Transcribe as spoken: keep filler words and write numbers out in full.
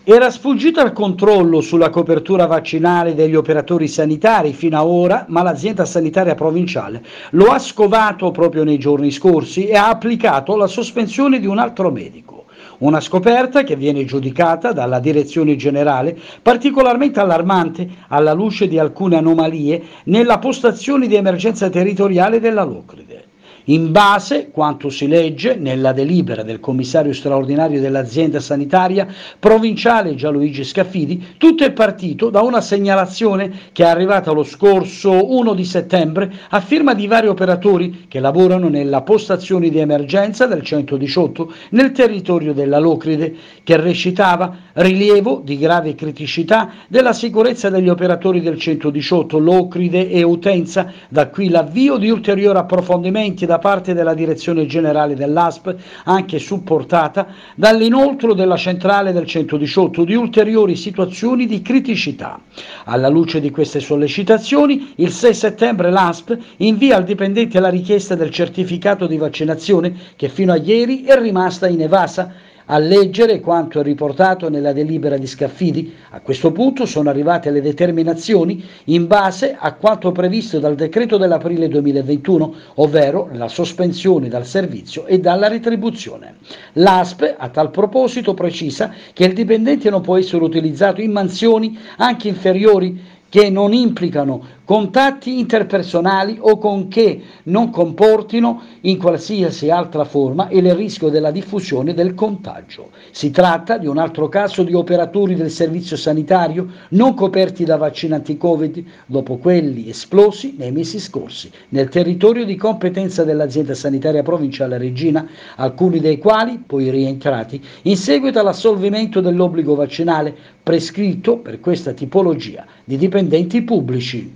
Era sfuggita al controllo sulla copertura vaccinale degli operatori sanitari fino ad ora, ma l'azienda sanitaria provinciale lo ha scovato proprio nei giorni scorsi e ha applicato la sospensione di un altro medico. Una scoperta che viene giudicata dalla direzione generale particolarmente allarmante alla luce di alcune anomalie nella postazione di emergenza territoriale della Locride. In base, quanto si legge nella delibera del commissario straordinario dell'azienda sanitaria provinciale Gianluigi Scaffidi, tutto è partito da una segnalazione che è arrivata lo scorso primo di settembre a firma di vari operatori che lavorano nella postazione di emergenza del centodiciotto nel territorio della Locride, che recitava rilievo di grave criticità della sicurezza degli operatori del centodiciotto, Locride e utenza, da qui l'avvio di ulteriori approfondimenti da parte della direzione generale dell'A S P, anche supportata dall'inoltro della centrale del centodiciotto di ulteriori situazioni di criticità. Alla luce di queste sollecitazioni, il sei settembre l'A S P invia al dipendente la richiesta del certificato di vaccinazione che fino a ieri è rimasta inevasa. A leggere quanto è riportato nella delibera di Scaffidi, a questo punto sono arrivate le determinazioni in base a quanto previsto dal decreto dell'aprile duemilaventuno, ovvero la sospensione dal servizio e dalla retribuzione. L'A S P a tal proposito precisa che il dipendente non può essere utilizzato in mansioni anche inferiori che non implicano contatti interpersonali o con che non comportino in qualsiasi altra forma il rischio della diffusione del contagio. Si tratta di un altro caso di operatori del servizio sanitario non coperti da vaccini anti-Covid dopo quelli esplosi nei mesi scorsi nel territorio di competenza dell'azienda sanitaria provinciale Regina, alcuni dei quali poi rientrati in seguito all'assolvimento dell'obbligo vaccinale prescritto per questa tipologia di dipendenti pubblici.